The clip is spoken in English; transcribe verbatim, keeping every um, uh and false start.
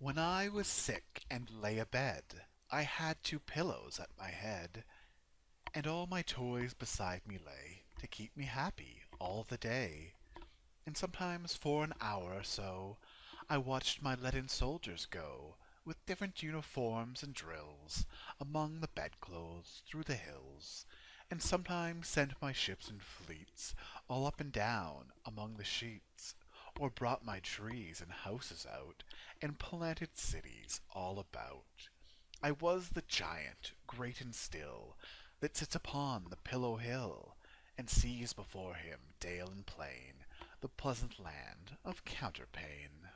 When I was sick and lay abed, I had two pillows at my head, and all my toys beside me lay, to keep me happy all the day. And sometimes for an hour or so I watched my leaden soldiers go, with different uniforms and drills, among the bedclothes through the hills, and sometimes sent my ships and fleets all up and down among the sheets, or brought my trees and houses out, and planted cities all about. I was the giant, great and still, that sits upon the pillow hill, and sees before him dale and plain, the pleasant land of Counterpane.